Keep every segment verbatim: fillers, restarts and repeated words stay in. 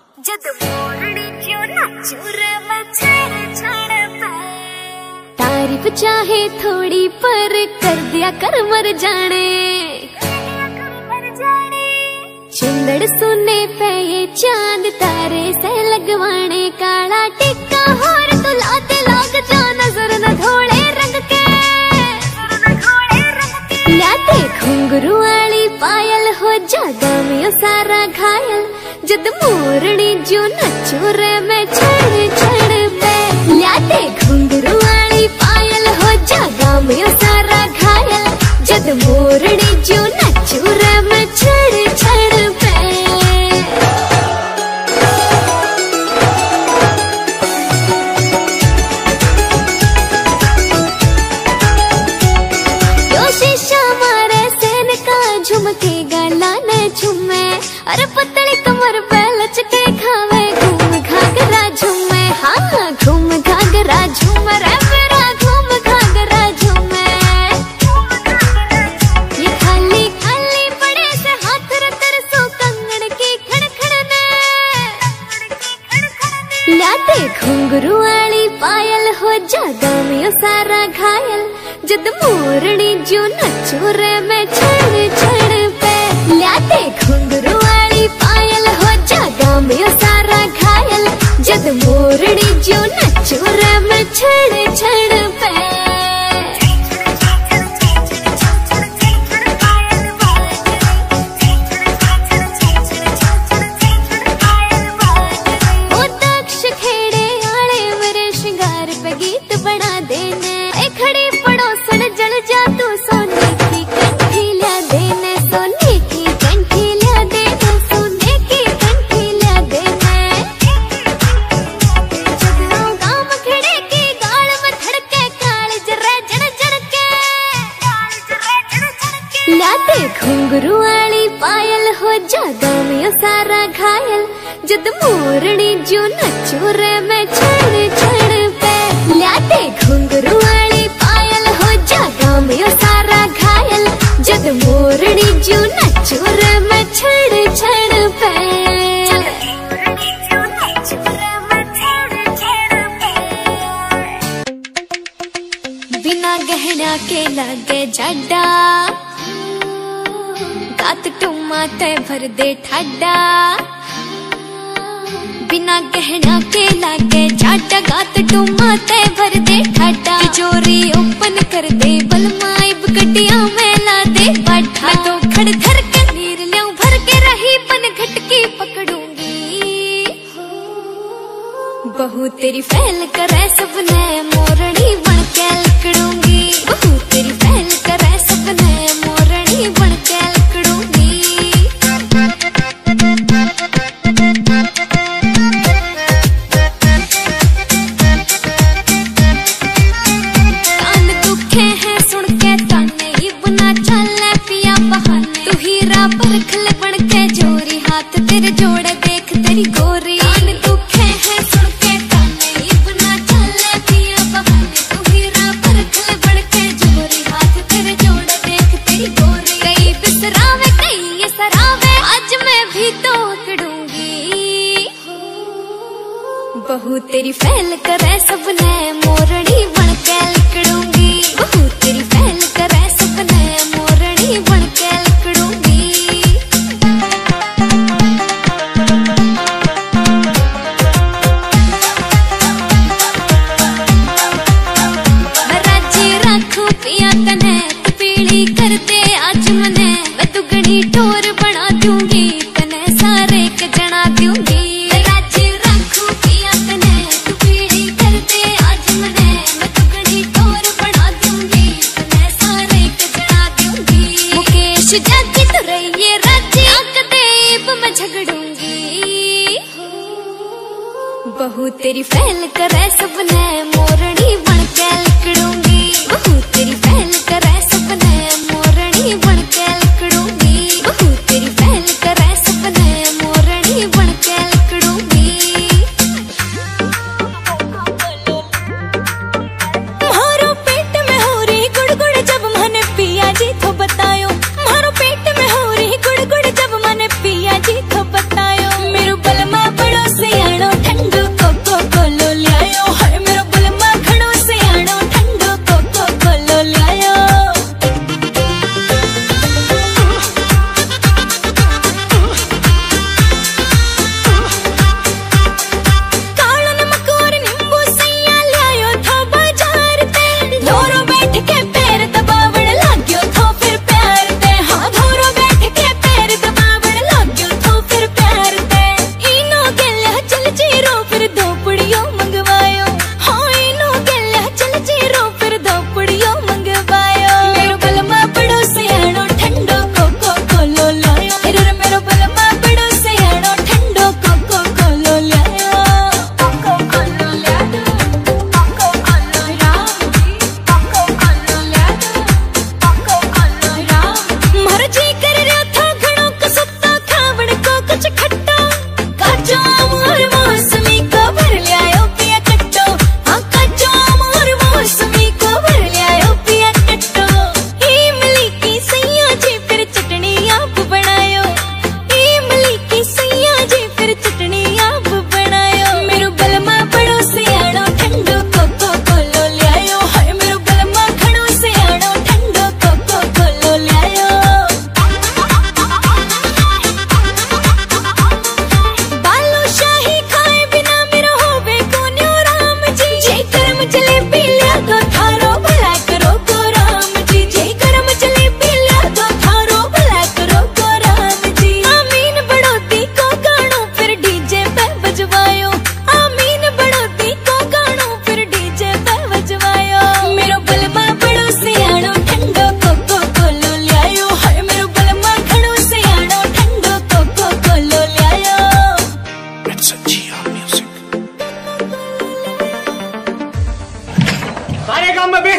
जद मोरनी जो नाचू रे मैं छड़ छड़ पे। तारीफ चाहे थोड़ी पर कर दिया कर मर जाने, चंदड़ सुने पे ये चांद तारे से लगवाने, काला टिक्का होर तो लाते लाग जा नजर न धोले रंग के, लाते घुंघरू वाली पायल हो जादा में सारा घायल, जद मोरनी जो नचू रे मैं छड़ छड़ पे। लाते घुंघरू वाली पायल हो जादा में सारा घायल, जद मोरनी जो नचू रे मैं छड़ छड़ पे। झुमके गला ने झुमे, अरे पतली कमर पे लचके खावे, घूम घाघरा झूमे, हाँ घूम घाघरा झूमे रे मेरा घूम घाघरा झूमे। ये खाली खाली बड़े से हाथ रतर सो कंगन की खड़खड़ने, लाते घुंघरू वाली पायल हो जादा में सारा घायल, जद मोरनी जो नचू रे मैं छड़ छड़ पे। लाते घुंघरू वाली पायल हो जादा में सारा घायल, जद मोरनी जो नचू रे मैं छड़ छड़ पे। वो दक्ष खेड़े आले मेरे श्रृंगार पे गीत बना देने, खड़ी पड़ोसन जल जा तू सोने की कंठी ला देने, सोने की कंठी ला देने, सोने की कंठी ला देने। जगनों गाम खड़े की गाल में धड़के काल जरे जड़ जड़ के, लाते घुंघरू वाली पायल हो जादा में सारा घायल, जद मोरनी जो नचू रे मैं छड़ छड़ पे। लाते घुंघरू वाली पायल हो जादा में सारा घायल, जद मोरनी जो नचू रे मैं छड़ छड़ पे। बिना गहना के लगे जाडा, गात टुमा ते भर दे ठाडा, बिना गहना के लागे जाटा, गात टुमा ते भर दे ठाडा, तिजोरी ओपन कर दे बलमाइब गड्डिया में ला दे बाठा। मैं तो खड़ धर के नीर ल्याऊं भर के रही पन घटकी पकड़ूंगी, बहू तेरी फैल करे सबने मोरनी बन के लकड़ूंगी, बहू तेरी फैल करे सबने मोरनी बन के लकड़ूंगी। परखले बन के जोरी हाथ तेरे जोड़े देख तेरी गोरी, कान दुखे हैं सुन के ताने इबना चले पिया बहाने, तू हीरा परखले बन के जोरी हाथ तेरे जोड़े देख तेरी गोरी। कई बिसरावे कई ये सरावे, आज मैं भी तो अकड़ूंगी, बहू तेरी फैल करे सबने मोरनी बन के लकड़ूंगी, बहू तेरी फैल करे सबने मोरनी बन के लकड़ूंगी। पिया कने तू पीली कर दे आज मने, मैं दुगनी टोर बना दूंगी तने सारे के जना दूंगी। राजी रखू पिया कने तू पीली कर दे आज मने, मैं दुगनी टोर बना दूंगी तने सारे के जना दूंगी। मुकेश जाती तो रहिए राजी आक देव मैं झगड़ूंगी, बहू तेरी फैल करे सबने मोरनी बन के लकड़ूंगी, बहू तेरी फैल करे सबने मोरनी बन के लकड़ूंगी, बहू तेरी फैल करे सबने मोरनी बन के लकड़ूंगी। मारो पेट में हो रही गुड़गुड़ जब मैंने पिया जी तो बतायो, मारो पेट में हो रही गुड़गुड़ जब मैंने पिया जी तो बतायो, मेरू बलमा बड़ो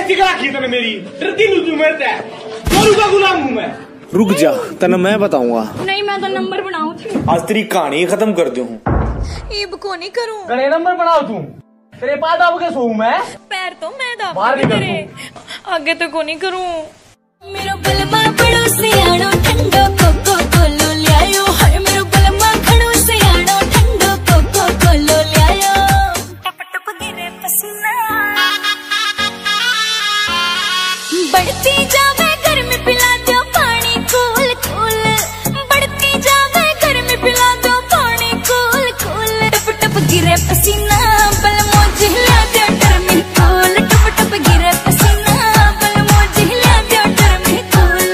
बेइज्जती करा की तने मेरी, डरती नहीं तू मेरे से, गोरू का गुलाम हूँ मैं। रुक जा, तने मैं बताऊंगा। नहीं मैं तो नंबर बनाऊं थी। आज तेरी कहानी खत्म कर दूं। ईब को नहीं करूं। करे नंबर बनाओ तू, तेरे पास दाब के सोऊं मैं। पैर तो मैं दाब बाहर निकल तेरे, आगे तो को नहीं करूं। मेरो बलमा बड़ो सियाणो ठंडो कोको कोलो ल्यायो, हाय मेरो बलमा खड़ो सियाणो ठंडो कोको कोलो ल्यायो। टप टप गिरे पसीना, बढ़ती जावे गर्मी पिला दो पानी कूल कूल, बढ़ती जावे गर्मी पिला दो पानी कूल कूल। टप टप गिरे पसीना, बलमो जिहला दो टर्मी कूल, टप टप गिरे पसीना, बलमो जिहला दो टर्मी कूल।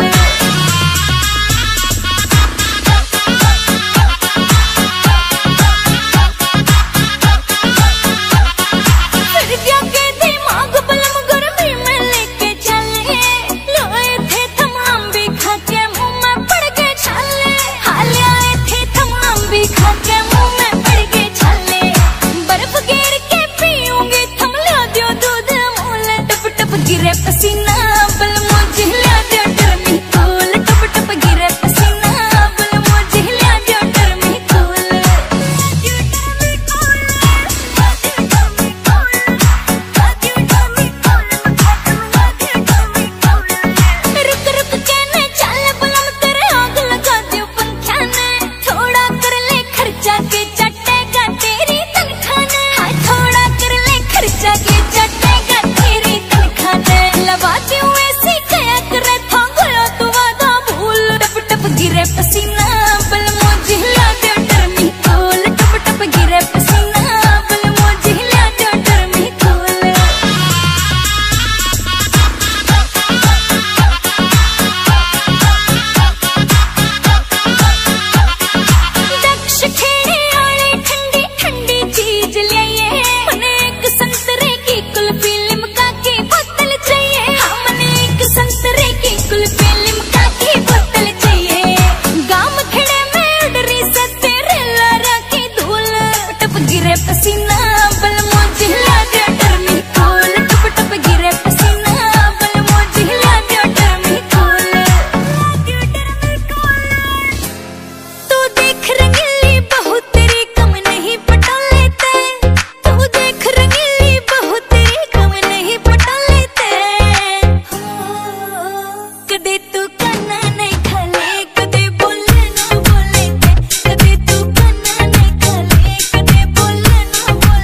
फिर क्या के दिमाग बलम गर्मी में लेके चले, लोए थे तमाम भी खा के मुंह में पड़ के छाले, हाल आए थे तमाम भी खा के मुंह में पड़ के छाले। बर्फ गिर के पीऊंगी थम लो दो दूध मूल, टप टप गिरे पसीना, बलमो जिहला दो टर्मी कूल, टप टप गिरे पसीना, बलमो जिहला दो टर्मी कूल। रुक रुक के ने चल बलम तेरे आग लगा दो पंखा ने, थोड़ा कर ले खर्चा के चटेगा तेरी तनखा ने, हाय थोड़ा कर ले खर्चा के चटेगा तेरी तनखा ने। लगा दूं ऐसी कया करे था गया तू वादा भूल, टप टप गिरे पसीना, बलमो जिहला दो टर्मी कूल, टप टप गिरे पसीना, बलमो जिहला दो टर्मी कूल। दक्ष खेड़े आले ठंडी ठंडी चीज लाइए, मने एक संतरे की कुल्फी लिमका की बोतल चाहिए, हाँ मने एक संतरे की कुल्फी लिमका की बोतल चाहिए। गाम खेड़े में उडरी से तेरे लारा की धूल, टप गिरे पसीना, बलमो जिहला दो टर्मी कूल, टप टप गिरे पसीना, बलमो जिहला दो टर्मी कूल। तू देख रंगीली बहू तेरी कम नहीं पटा लेते, तू देख रंगीली बहू तेरी कम नहीं पटा लेते। कदे तू कन्ना नहीं खाले, कदे बोले ना बोले ते, कदे तू कन्ना नहीं खाले, कदे बोले ना बोले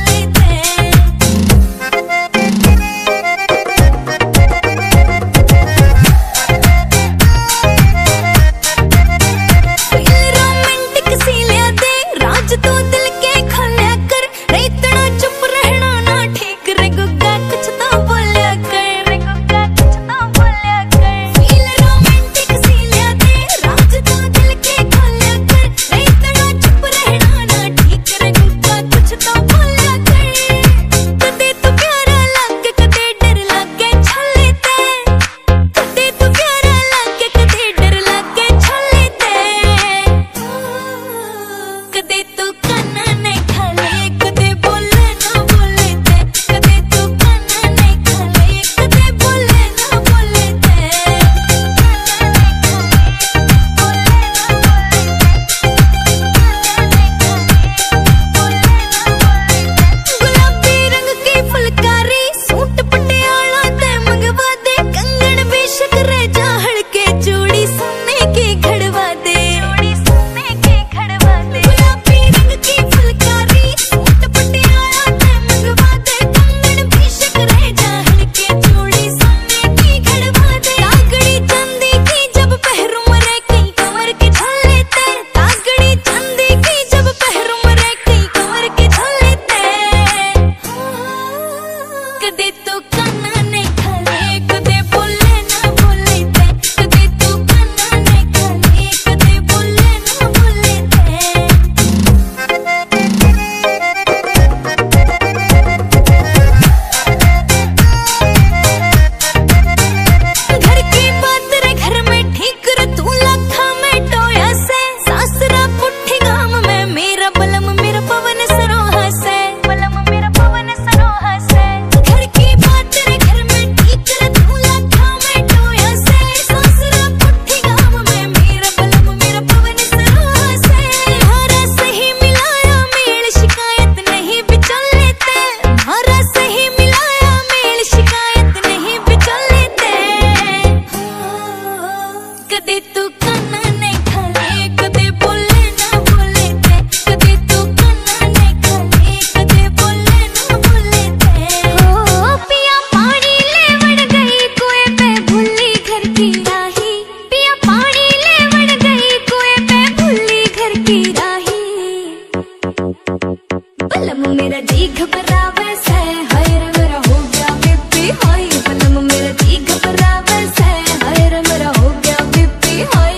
बलम मेरा जी घबरावे से हाय रे मेरा हो गया बीपी हाई। बलम मेरा जी घबरावे से हाय रे मेरा हो गया बीपी हाई।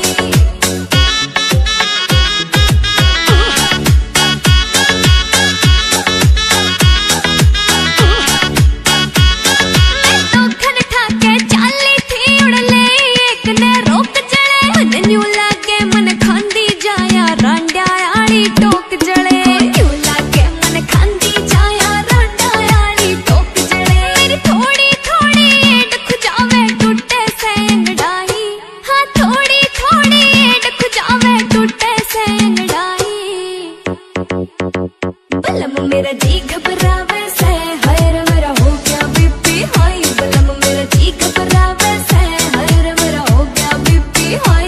तो खन ठाके चाली थी उड़ ले एक ने रोक जड़े मन न्यू लागे मन खांदी जाया रांडा आड़ी टोक जड़े। बलम मेरा जी घबरावे से हाय रे मेरा हो गया बीपी हाई। बलम मेरा जी घबरावे से हाय रे मेरा हो गया बीपी हाई।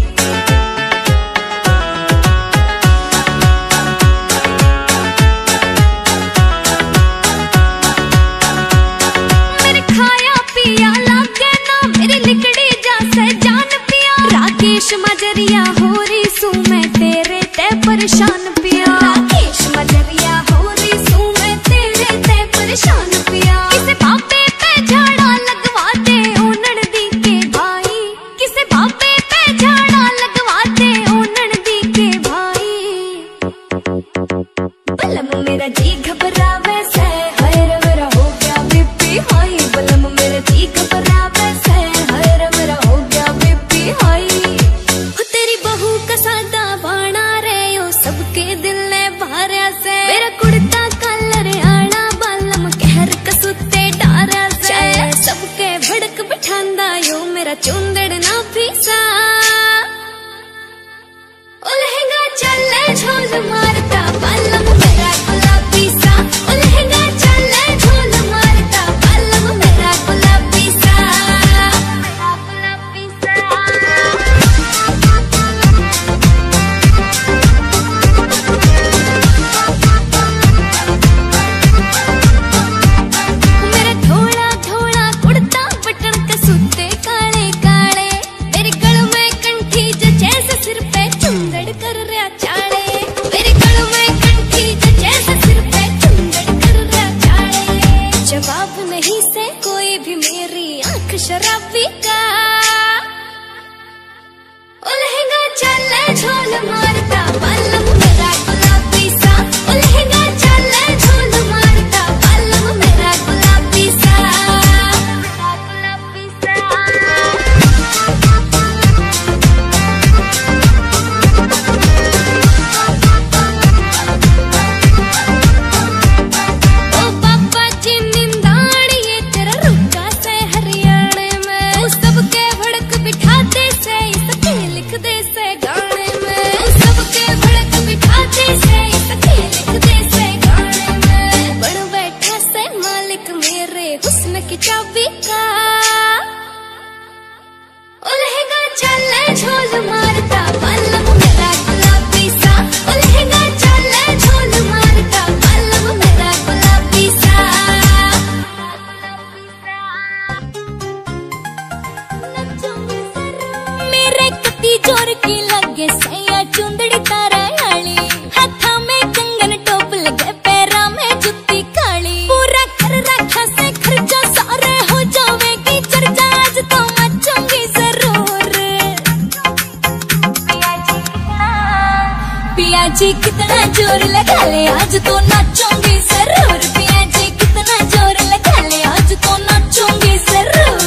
मेरे खाया पिया लागे ना मेरी लिकड़ी जैसे जान पिया। राकेश मजरिया हो रही सू मैं तेरे ते परेशान पिया। राकेश मजरिया हो रही सू मैं तेरे ते परेशान पिया। किसे बाबे पे झाड़ा लगवा दे ओनड़ दी के भाई। किसे बाबे पे झाड़ा लगवा दे ओनड़ दी के भाई। बलम मेरा जी घबरावे से हाय रे मेरा हो गया बीपी हाई। बलम मेरा जी घबरावे से हाय रे मेरा हो गया बीपी हाई। तेरी बहू का सादा बाणा रे यो सबके दिल ने भार्या से। मेरा कुर्ता कलर आना बालम कहर कसुते डारा से। सबके भड़क बिठांदा यो मेरा चुंदड़ ना फीसा। ओ लहंगा चले झोल मारता बालम मेरा गुलाबी सा। ओ लहंगा चले झोल मारता बालम मेरा गुलाबी सा। मेरा गुलाबी सा। मेरा थोड़ा थोड़ा कुर्ता बटन कसूते काले काले। मेरे गल में कंठी जो जैसे सिर पे चुंदड़ कर रहा चाले। मेरे गल में कंठी जो जैसे सिर पे चुंदड़ कर रहा चाले। जवाब नहीं से कोई भी मेरी आंख शराबी का। ओ लहंगा चले झोल मारता बालम मेरा गुलाबी सा। ओ लहंगा चले झोल मारता बालम मेरा गुलाबी सा। मेरा गुलाबी सा। ओ पापा जी निंदाड़िए तेरा रुका से हरियाणे में। तू सबके भड़क बिठाते से इसके लिख दे से गाने में। तू सबके भड़क बिठाते से इसके लिख दे से गाने में। बन बैठा से मालिक मेरे हुस्न की चाबी का। ओ लहंगा चले झोल मारता बालम मेरा गुलाबी सा। ओ लहंगा चले झोल मारता बालम मेरा गुलाबी सा। मेरे कती जोर की लगे सैया चुंदड़ी तारा आली। हाथा में कंगन टोप लगे पैरा में जुत्ती काली। पूरा कर रखा से खर्चा सारे हो जावेगी चर्चा। आज तो मचूंगी जरूर। पिया जी कितना जोर लगा ले आज तो नाचूंगी जरूर। पिया जी कितना जोर लगा ले आज तो नाचूंगी जरूर।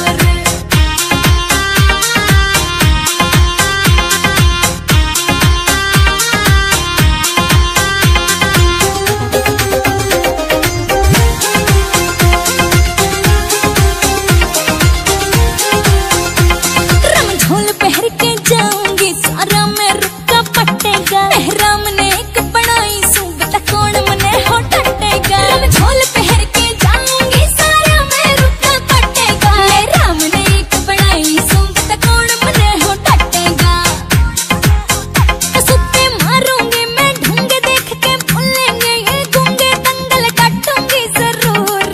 रमझोल पहर के जाऊंगी सारा मैं रुका पटेगा। मेहराम ने एक बनाई सू बता कौन मने हो टटेगा। रमझोल पहर के जाऊंगी सारा मैं रुका पटेगा। मेहराम ने एक बनाई सू बता कौन मने हो टटेगा। कसुत्ते मारूंगी मैं ढूंगे देख के भूलेंगे ये गूंगे। दंगल काटूंगी जरूर।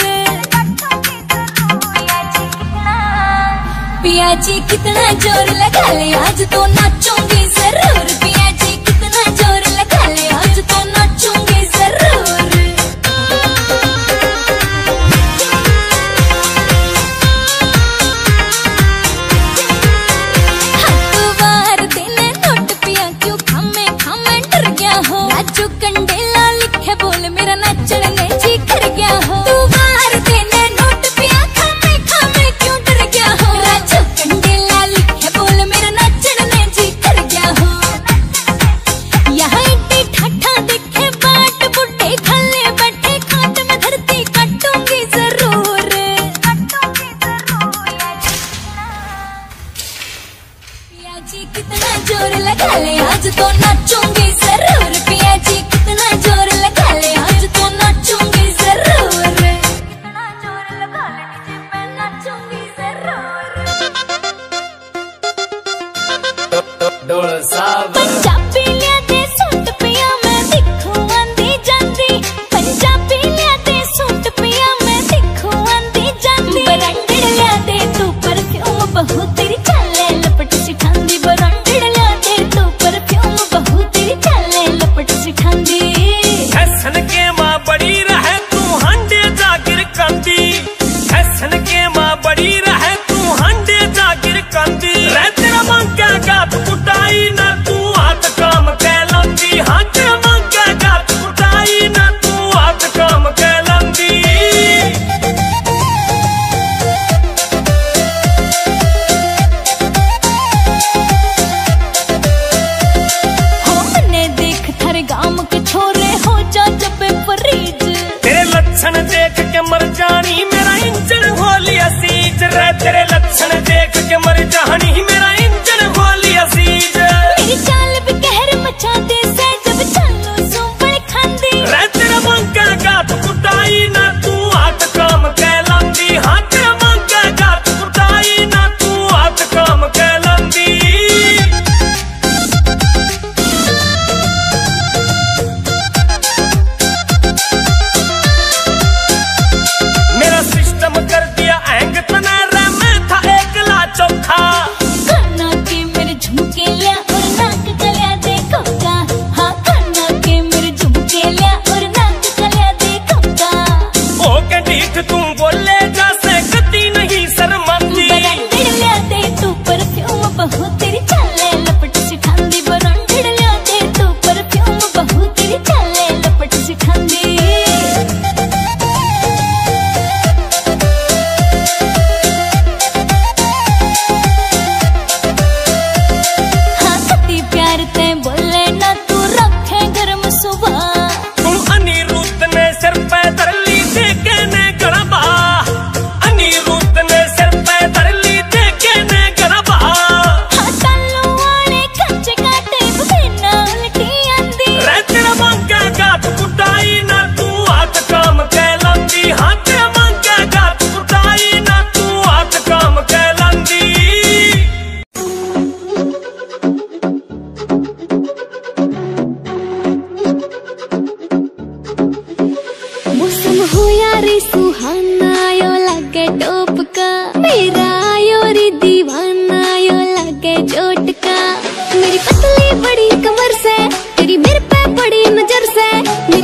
पिया जी कितना जोर लगा ले आज तो नाचूंगी जरूर। पिया जी कितना जोर लगा ले आज तो नाचूंगी जरूर।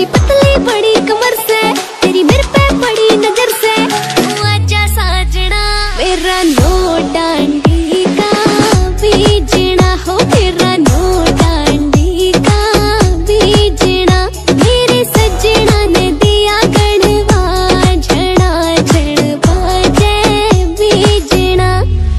पतली बड़ी कमर से, तेरी मेरे पे पड़ी नजर से, तू आजा साजना मेरा नो डांडी का बीजना हो, मेरा नो डांडी का बीजना, मेरे सजना ने दिया गणवा झड़ा झड़ बाजे बीजना।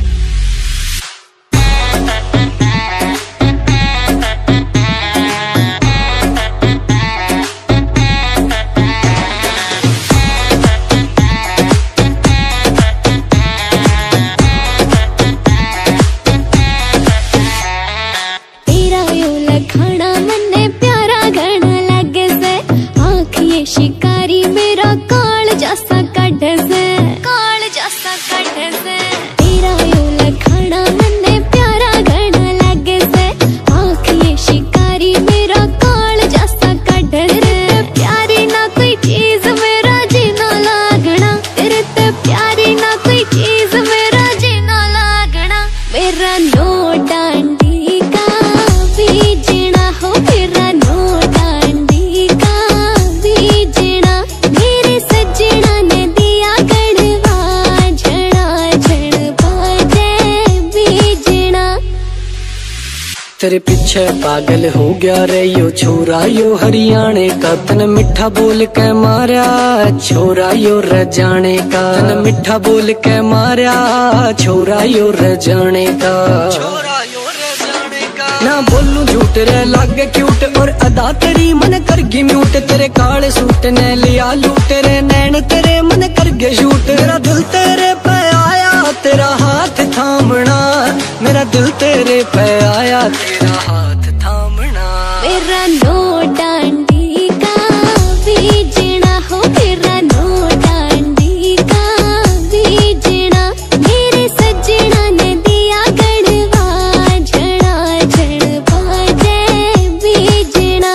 तेरा यो लखाना मन्ने प्यारा गण लगे से, आँख ये शिकारी मेरा काल जैसा कट से, काल जैसा कट से। तेरा यो लखाना मन्ने प्यारा गण लगे से, आँख ये शिकारी मेरा काल जैसा कट से। प्यारी ना कोई चीज मेरा जीना लागना, तेरे ते प्यारी ना कोई चीज मेरा जीना लागना, मेरा नो डांडी का बीजना हो, मेरा नो डांडी का बीजना, मेरे सजना ने दिया गणवा झड़ा झड़ बाजे बीजना। तेरे पीछे पागल हो गया रे यो छोरा, यो हरियाणे का तन मिठा बोल के मारा, छोरा यो रजाने का तन मिठा बोल के मारा, छोरा यो रजाने का, छोरा यो रजाने का। ना बोलूं झूठ रे लागे क्यूट, और अदा तेरी मन कर गी म्यूट, तेरे काले सूट ने लिया लूट रे, नैन तेरे मन कर गए शूट, तेरा दिल तेरे पे आया तेरा हाथ थामना, मेरा दिल तेरे पे आया तेरा हाथ थामना, मेरा नो डांडी का बीजना हो, मेरा नो डांडी का बीजना, मेरे सजना ने दिया गणवा झड़ा झड़ बाजे बीजना।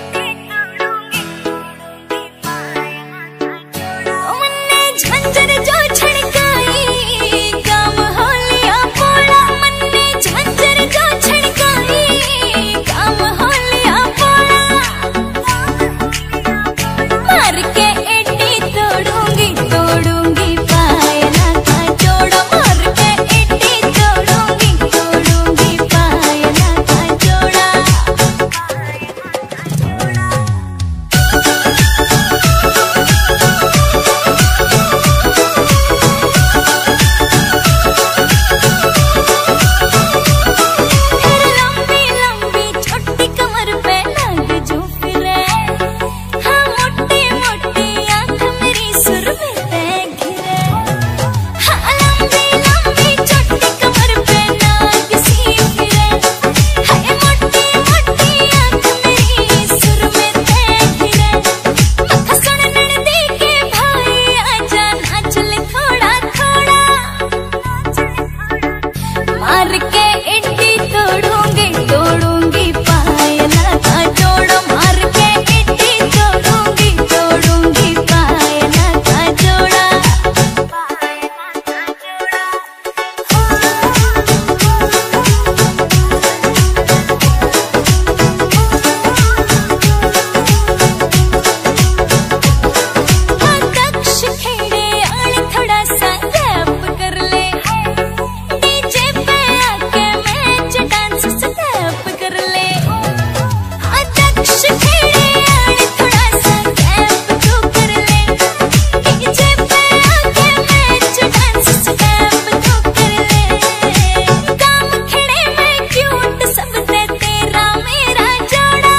मन्ने झंझर जो छड़काई काम हो लिया पोड़ा, मन्ने झंझर जो छड़काई काम हो लिया पोड़ा, मार के एडी तोड़ूंगी तोड़ूंगी पायला का जोड़ा, मार के एडी तोड़ूंगी तोड़ूंगी पायला का जोड़ा। फिर लंबी लंबी छोटी कमर पे नाग जो फिरे, हाँ मोटी मोटी आँख मेरी सुर में ते घिरे, हाँ लंबी लंबी छोटी कमर पे नाग सी फिरे, हाय मोटी मोटी आँख मेरी सुर में ते घिरे, मथा सुन ननदी के भाई आजा नाच ले थोड़ा थोड़ा, मार के एडी तोड़ूंगी तोड़ूंगी पायला का जोड़ा, मार के एडी तोड़ूंगी तोड़ूंगी पायला का जोड़ा। हाँ दक्ष खेड़े आले थोड़ा सा रैप कर ले, डीजे पे आके मैच डांस स्टेप कर ले, हाँ दक्ष खेड़े आले थोड़ा सा रैप तो कर ले, डीजे पे आके मैच डांस स्टेप तो कर ले, काम खेड़े में क्यूट सब ते तेरा मेरा जोड़ा,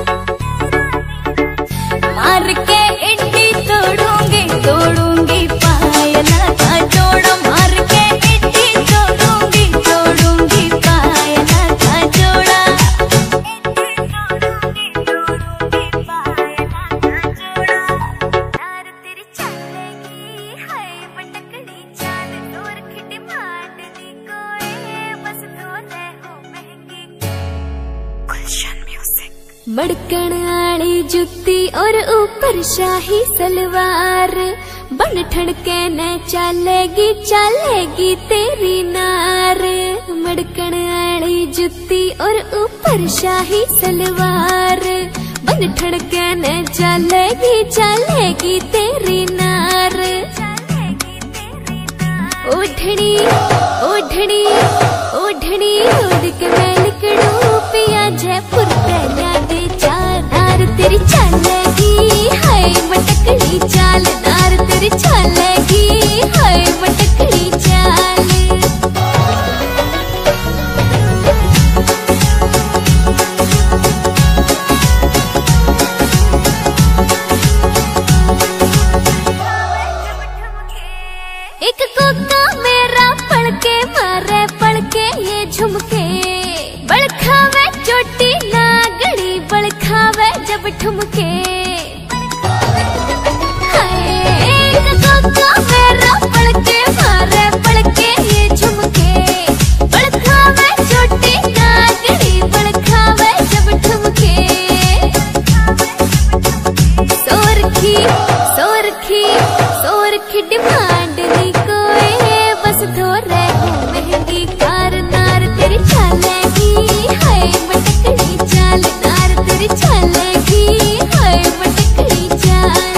मार के एडी तोड़ूंगी तोड़ूंगी पायला का जोड़ा, मार के एडी तोड़ूंगी तोड़ूंगी पायला का जोड़ा। यार तेरी चलेगी हाय पटकड़ी चाल, दूर खिटी माट दी कोई बस तोले हो महंगी। गुलशन म्यूजिक। मड़कण आली जुत्ती और ऊपर शाही सलवार, बन ठड़के न चलेगी चलेगी तेरी नार, मड़कण आली जुत्ती और ऊपर शाही सलवार, बन ठड़के ने चलेगी चलेगी तेरी नार। ओढ़नी ओढ़नी ओढ़नी ओढ़ के मैं निकलूं पिया जयपुर पहला दे चार। नार तेरी चलेगी हाय मटकड़ी चाल, नार तेरी चलेगी हाय मटकड़ी चाल। एक कोका मेरा पड़के मारे पड़के ये झुमके, बड़खावे चोटी नागड़ी बड़खावे जब ठुमके। हाय एक कोका मेरा पड़के मारे पड़के ये झुमके, बड़खावे चोटी नागड़ी बड़खावे जब ठुमके। सोरखी सोरखी सोरखी डिमांड नी कोई बस थोड़े हूँ महंगी कार। नार तेरी चलेगी हाय मटकड़ी चाल, नार तेरी चलेगी हाय मटकड़ी चाल।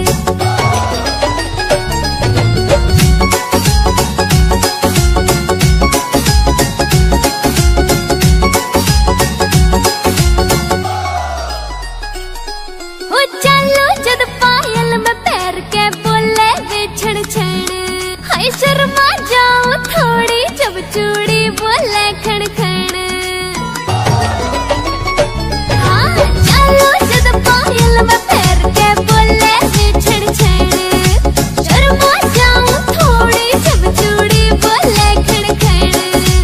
हो चलो जद पायल में पैर के बोले वे छण छण, हाय शर्मा जाऊं थोड़ी जब चूड़ी बोले खण खण। हाँ चलो जद पायल में पैर के बोले वे छण छण, शर्मा जाऊं थोड़ी जब चूड़ी बोले खण खण।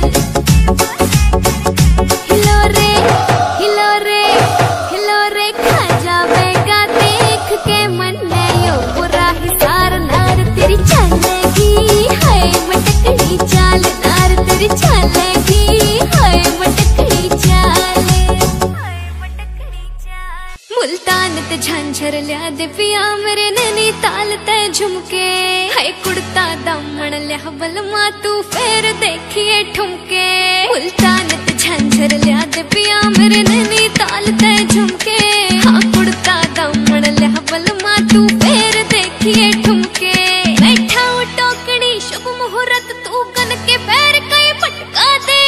हिलो रे हिलो रे हिलो रे खा जावेगा देख के मन में यो बुरा हिसार। नार तेरी चलेगी हाय मटकड़ी चाल, नार तेरी चलेगी हाय मटकड़ी चाल। मुल्तान ते झांझर लिया दे पिया मेरे नैनीताल ते झुमके, हाय कुड़ता दामन लिया बलमा तू फेर देखिए ठुमके। मुल्तान ते झांझर लिया दे पिया मेरे नैनीताल ते झुमके, हाँ कुड़ता दामन लिया बलमा तू फेर देखिए ठुमके। बैठा हूँ टोकड़ी शुभ मुहूर्त तू कन के पैर कई पटका दे,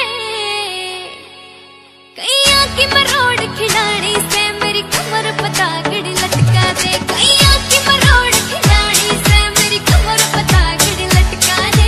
कैया की मरोड़ खिलाड़ी से मेरी कमर पतागड़ी लटका दे। कैया की मरोड़ खिलाड़ी से मेरी कमर पतागड़ी लटका दे।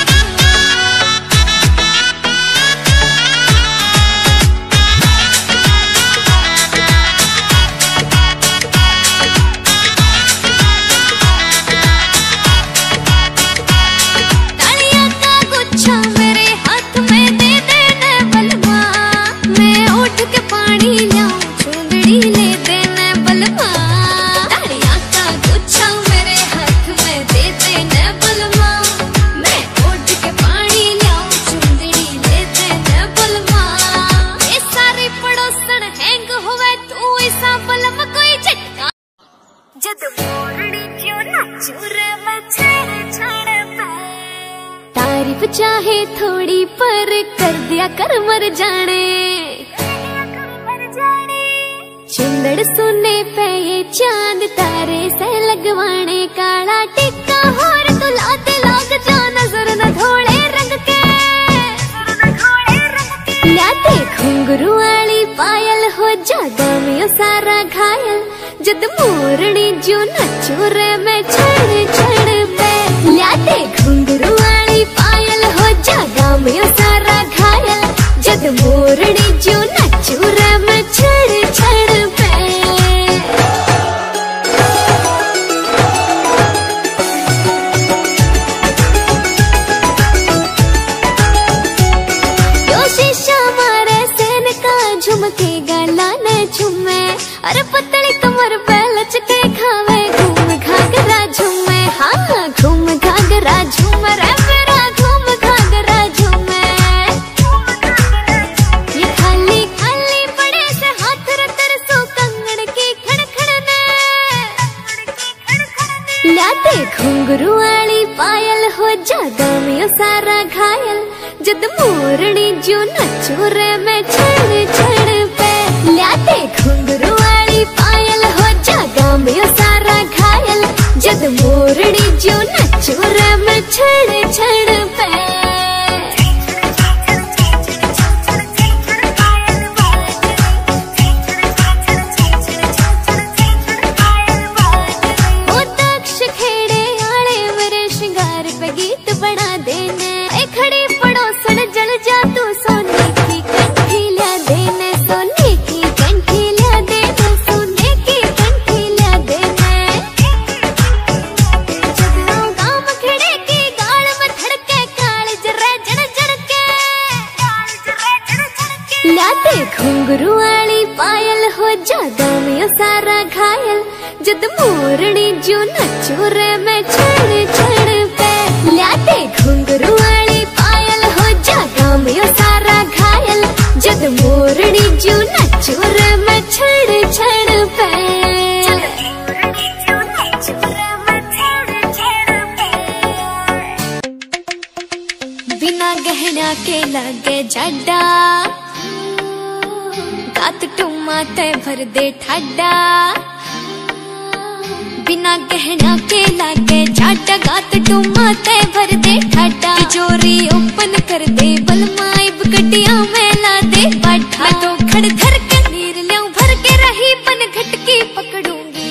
तालियां का गुच्छा मेरे हाथ में दे देने बलमा, मैं उठ के पानी लाऊं चूंदड़ी ले देने बलमा। तालियां का गुच्छा मेरे हाथ में दे देने बलमा, मैं उठ के पानी लाऊं चूंदड़ी ले देने बलमा। ये सारे पड़ोसन हैंग होवे तू ऐसा बलम कोई झटका। जद मोरनी क्यों नाचू रे मैं छेड़ छाड़ पे, तारीफ चाहे थोड़ी पर कर दिया कर मर जाने। चुंदड़ सुने पे ये चांद तारे से लगवाने, काला टिक्का होर दुलाते लाग जा नजर न धोले रंग के। लाते घुंघरू वाली पायल हो जादा में सारा घायल, जद मोरनी जो नचू रे मैं छड़ छड़ पे। लाते घुंघरू वाली पायल हो जादा में सारा घायल, जद मोरनी जो नचू रे मैं छड़ छड़ पे। यो शीशा मारे सेन का झुमके गला ने झुमे, अरे पतली कमर पे लचके खावे घूम घाघरा झूमे। हाँ घूम घाघरा झूम रे मेरा घूम घाघरा झूमे। ये खाली खाली बड़े से हाथ रतर सो कंगन की खड़खड़ने, लाते घुंघरू वाली पायल हो जादा में सारा घायल, जद मोरनी जो नचू रे मैं छड़ छड़ पे। लाते घुंघरू वाली वाली पायल हो जागा में सारा घायल जद मोरनी जो नचो रे मैं छड़ छड़ पे ओ दक्ष खेड़े आले मेरे श्रृंगार पे गीत बना देने ए खड़ी पड़ोसन जल जा तू सोने की कंठी ला देने सोने की कंठी ला देने सोने की कंठी ला देने जगरों गांव खेड़े की गाल में धड़के काल जरा जड़ जड़ के लाते घुंघरू वाली पायल हो जागा में सारा घायल जद मोरनी जो नचो रे मैं छड़ छड़ पे लाते घुंघरू वाली पायल हो जागा में सारा घायल जद मोरनी जो नचो रे मैं छड़ छड़ पे बिना गहना के लगे जड्डा गात टुमा ते भर दे ठाडा बिना गहना के लागे जाटा गात टुमा ते भर दे ठाडा तिजोरी ओपन कर दे बलमाइब गड्डिया में ला दे बाठा मैं तो खड़ धर के नीर ल्याऊं भर के रही बन घटकी पकड़ूंगी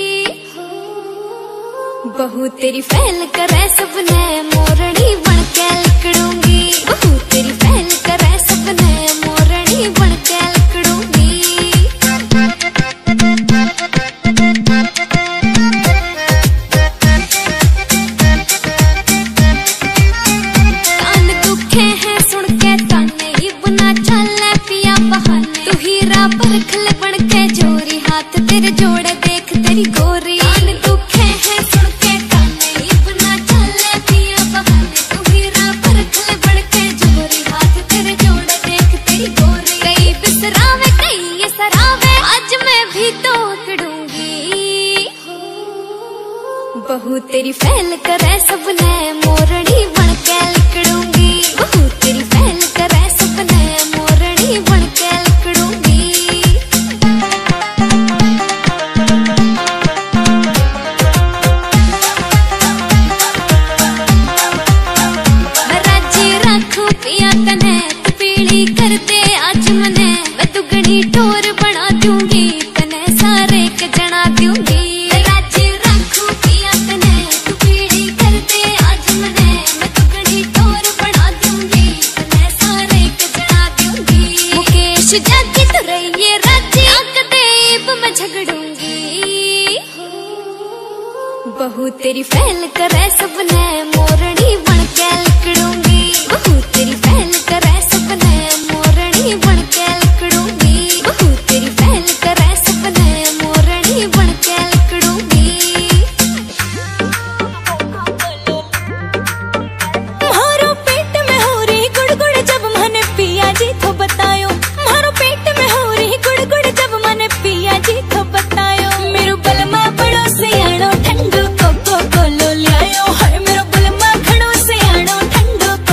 बहू तेरी फैल करे सबने मोरनी बन के लिकड़ूंगी बहू तेरी फैल करे सबने मोरनी बन के लिकड़ूंगी कान दुखे हैं सुन के ताने इबना चले पिया बहाने तू हीरा परखल बन के जोरी हाथ तेरे जोड़े देख तेरी गोरी कान दुखे हैं सुन के ताने इबना चले पिया बहाने तू हीरा परखल बन के जोरी हाथ तेरे जोड़े देख तेरी गोरी कई बिसरावे कई ये सरावे आज मैं भी तो अकड़ूंगी बहू तेरी फैल करे सबने मोरनी बन के लिकड़ूंगी बहू तेरी फैल करे सबने मोरनी बन के लिकड़ूंगी मैं राज्य रखूं पिया तने तू पीली कर दे आज मने मैं दुगनी टोर बना दूंगी तने सारे के जना दूंगी राज्य रखूं पिया तने तू पीली कर दे आज मने मैं दुगनी टोर बना दूंगी तने सारे के जना दूंगी मुकेश जाती तो रहिए राज्य आक देव मैं झगड़ूंगी बहू तेरी फैल करे सबने मोरनी बन के लिकड़ूंगी बहू तेरी फैल करे सबने मोरनी बन के लिकड़ूंगी बहू तेरी फैल करे सबने मोरनी बन के लिकड़ूंगी मारो पेट में हो रही गुड़गुड़ जब मैंने पिया जी तो बतायो मारो पेट में हो रही गुड़गुड़ जब मैंने पिया जी तो बतायो मेरो बलमा बड़ो से आड़ो ठंडो कोको कोलो लियायो हाय मेरो बलमा खड़ो से आड़ो ठंडो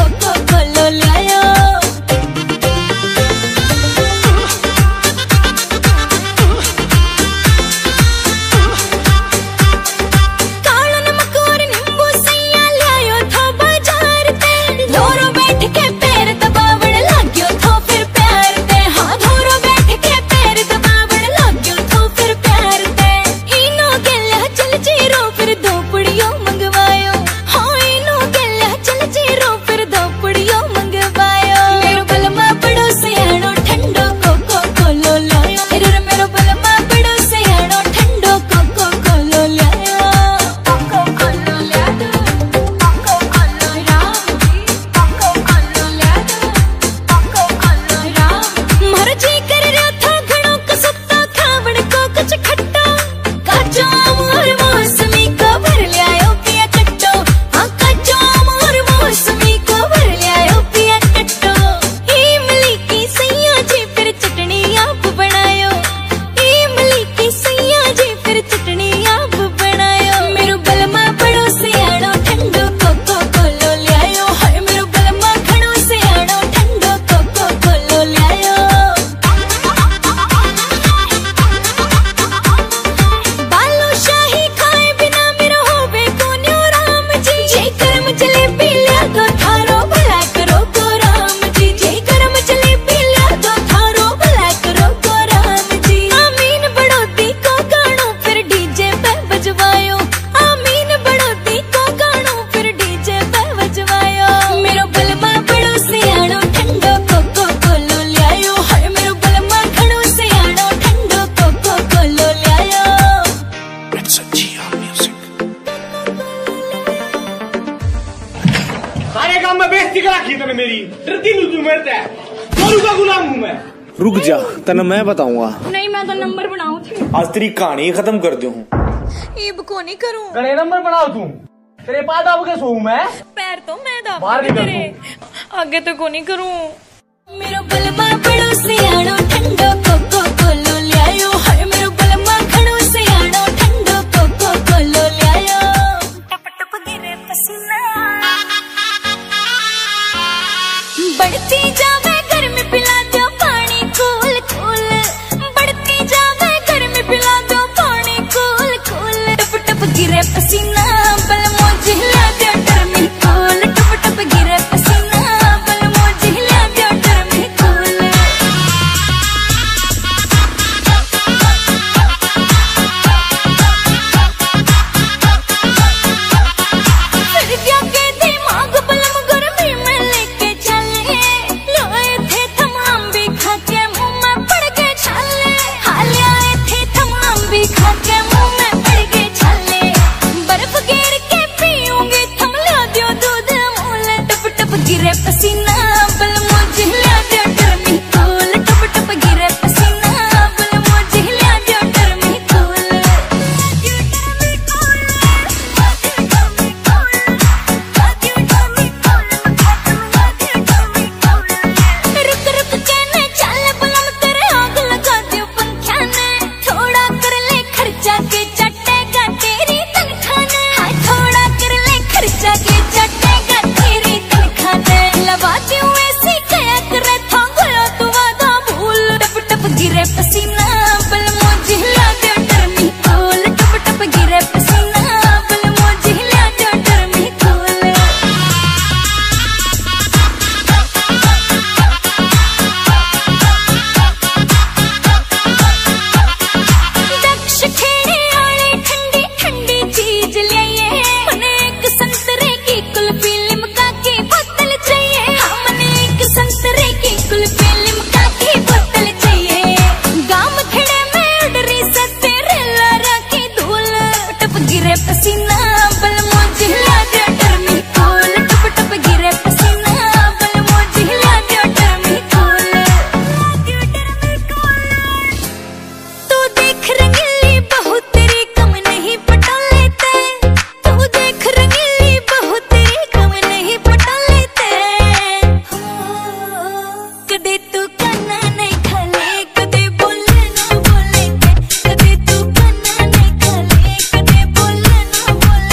काम में बेइज्जती करा की तने मेरी। डरती नहीं तू मेरे से। जोरू का गुलाम हूँ मैं। रुक जा, तेन मैं बताऊंगा। नहीं मैं तो नंबर बनाऊ थी। आज तेरी कहानी खत्म कर दूं। ईब को नहीं करूँ। गणे नंबर बनाओ तू। तेरे पास दाब के सोऊं मैं। पैर तो मैं दाब बाहर निकल तेरे आगे तो को नहीं करूँ। मेरो बलमा बड़ो सियाणो ठंडो कोको कोलो ल्यायो हाय मेरो बलमा खड़ो सियाणो ठंडो कोको कोलो ल्यायो टप टप गिरे पसीना बढ़ती जावे गर्मी पिला दो पानी कूल कूल बढ़ती जावे गर्मी पिला दो पानी कूल कूल टप टप गिरे पसीना बलमो जिला दो गर्मी कूल टप टप गिरे पसीना बलमो जिला दो गर्मी कूल फिर क्या के दिमाग बलम गर्मी में लेके चले लोए थे तमाम भी खा के मुंह में पड़ के छाले हाल आए थे तमाम भी खा के मुंह में पड़ के छाले बर्फ गिर के पीऊंगी थम लो दियो दूध मूल टप टप गिरे पसीना बलमो जिला दो गर्मी कूल टप टप गिरे पसीना बलमो जिला दो गर्मी कूल रुक रुक के ने चल बलम तेरे आग लगा दियो पंखा ने थोड़ा कर ले खर्चा के चटेगा तेरी तनखा ने हाय थोड़ा कर ले खर्चा के चटेगा तेरी तनखा ने लगा दियो ऐसी कया करे था गया तू वादा भूल टप टप गिरे पसीना बलमो जिला दो गर्मी कूल टप टप गिरे पसीना बलमो जिला दो गर्मी कूल दक्ष खेड़े आले ठंडी ठंडी चीज लाइए मने एक संतरे की कुल्फी लिमका की बोतल चाहिए हाँ मने एक संतरे की कुल्फी लिमका की बोतल चाहिए गांव खेड़े में उडरी से तेरे लारा की धूल टप गिरे पसीना बलमो जिला दो गर्मी कूल टप टप गिरे पसीना बलमो जिला दो गर्मी कूल तू देख रंगीली बहू तेरी कम नहीं पटा लेते तू देख रंगीली बहू तेरी कम नहीं पटा लेते कदे तू कन्ना नहीं खाले कदे बोले ना बोले कदे तू कन्ना नहीं खाले कदे बोले ना बोले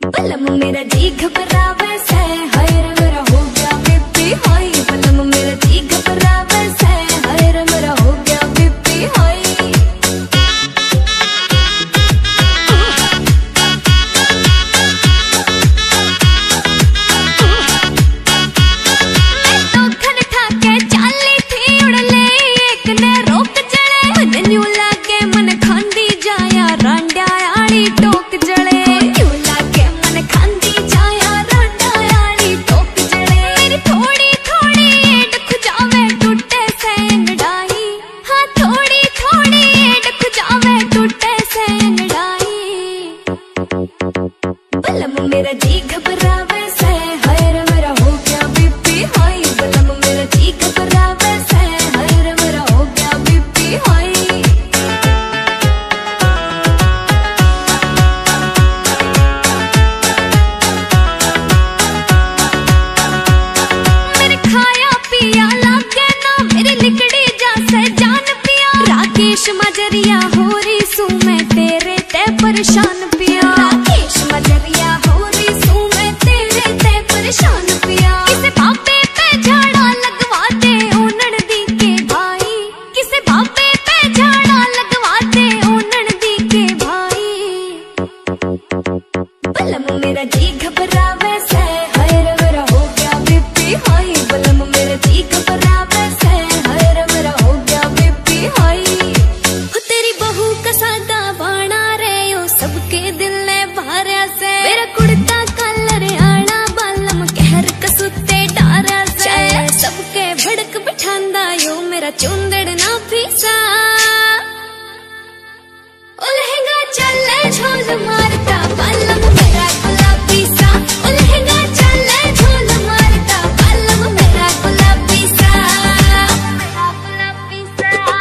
बलम मेरा जी घबरावे से, हाय रे मेरा हो गया बीपी हाई। बलम मेरा जी घबरावे से, हाय रे मेरा हो गया बीपी हाई। तो खन ठाके चाली थी उड़ले, एक ने रोक जड़े। न्यू लागे मन खांदी जाया रांडा आड़ी टोक जड़े। बलम मेरा जी घबरावे से, हाय रे मेरा हो गया बीपी हाई। बलम मेरा जी घबरावे से, हाय रे मेरा हो गया बीपी हाई। मेरे खाया पिया लागे ना, मेरी लिकड़ी जैसे जान पिया। राकेश मजरिया हो रही सू मैं तेरे ते परेशान पिया। राकेश मजरिया हो रही सू मैं तेरे ते परेशान पिया। किसे बाबे पे झाड़ा लगवा दे ओ ननदी के भाई। किसे बाबे पे झाड़ा लगवा दे ओ ननदी के भाई। बलम मेरा जी घबरावे से, हाय रे मेरा हो गया बीपी हाई। बलम मेरा जी घबरावे से, हाय रे मेरा हो गया बीपी हाई। हो तेरी बहू का सादा बाणा रे, ओ सबके दिल ने भारा से। मेरा कुड़ता कलर आना बालम कहर कसुते डारा से। सबके भड़क बिठांदा यो मेरा चुंदड़ ना फीसा। ओ लहंगा चले झोल मारता बालम मेरा गुलाबी सा। ओ लहंगा चले झोल मारता बालम मेरा गुलाबी सा। मेरा गुलाबी सा।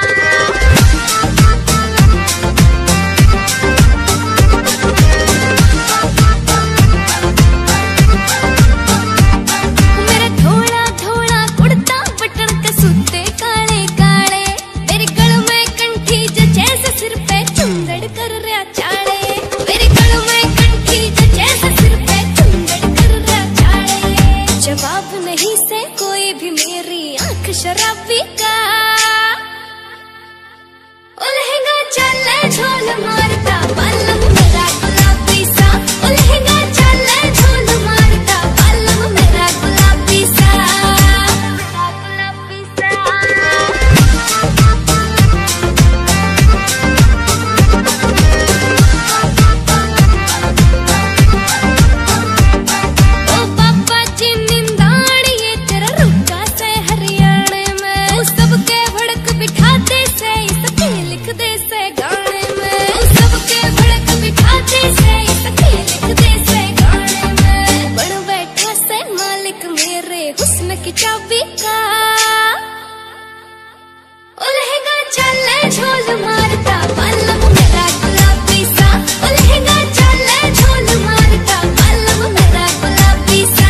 मेरा थोड़ा थोड़ा कुड़ता बटन के सुते काले काले। मेरे गल में कंठी जो जैसे सिर पे चुंदड़ कर रहा चाड़े। मेरे गल में कंठी जो जैसे सिर पे चुंदड़ कर रहा चाड़े। जवाब नहीं से कोई भी मेरी आंख शराबी का। ओ लहंगा चले झोल मारता बालम मेरा गुलाबी सा। ओ लहंगा चले झोल मारता बालम मेरा गुलाबी सा। मेरा गुलाबी सा। ओ पापा जी निंदाड़िए तेरा रुका से हरियाणे में। तू सबके भड़क बिठाते से, इसके लिख दे से गाने में। तू सबके भड़क बिठाते से, इसके लिख दे से गाने में। बन बैठा से मालिक मेरे हुस्न की चाबी का। ओ लहंगा चले झोल मारता बालम मेरा गुलाबी सा। ओ लहंगा चले झोल मारता बालम मेरा गुलाबी सा।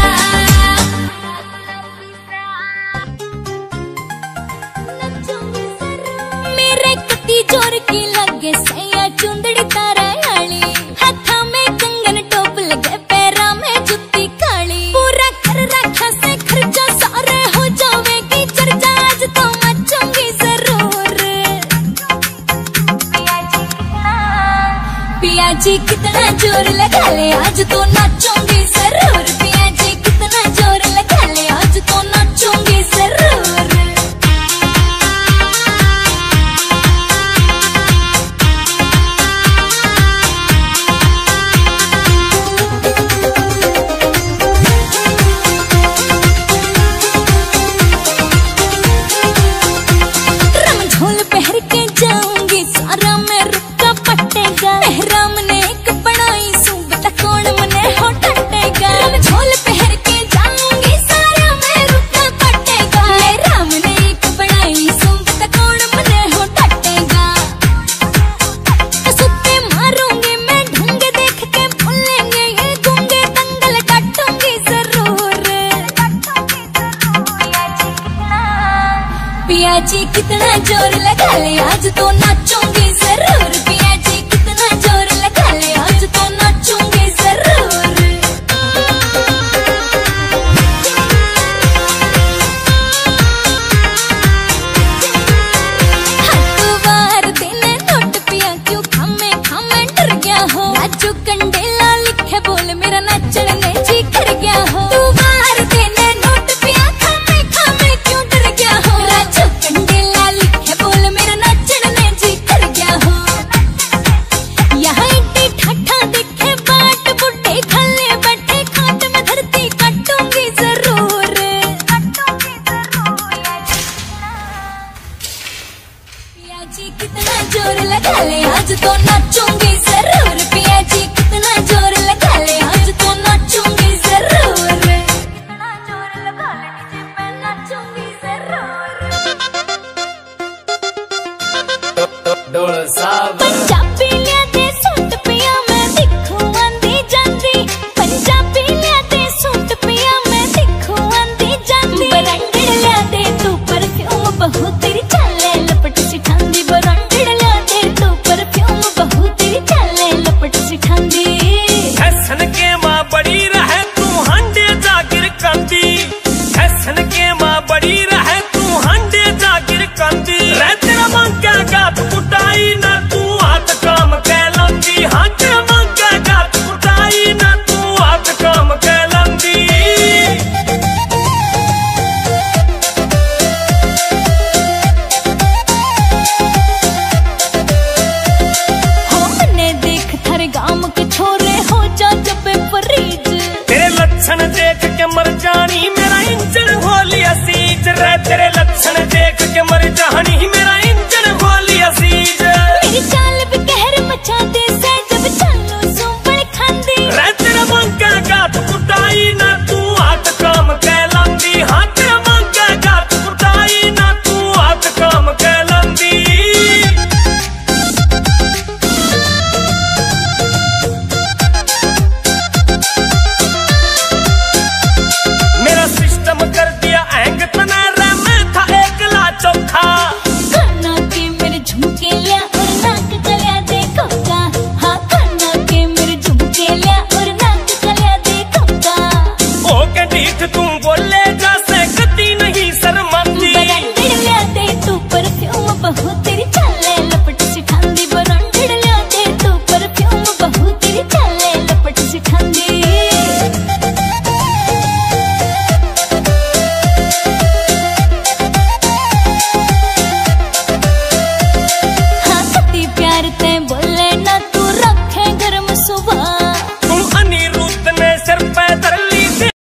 मेरे कती जोर की लगे सैया चुंदड़ी तारा आली। हाथा में कंगन टोप लगे पैरा में जुत्ती काली। पूरा कर रखा से खर्चा सारे हो जावेगी चर्चा। आज तो मचूंगी जरूर। पिया जी कितना जोर लगा ले, आज तो नाचूंगी जरूर। पिया जी कितना जोर लगा ले, आज तो नाचूंगी जरूर। रम झोल पहर के जाऊंगी सारा में रुका पटेगा। मेहराम ने एक बनाई सू बता कौन मने हो टटेगा। रम झोल पहर के जाऊंगी सारा में रुका पटेगा। मेहराम ने एक बनाई सू बता कौन मने हो टटेगा। सुत्ते मारूंगी मैं ढूंगे देख के भूलेंगे ये गूंगे। दंगल काटूंगी जरूर। पिया जी कितना जोर लगा ले, आज तो नाचूंगी जरूर।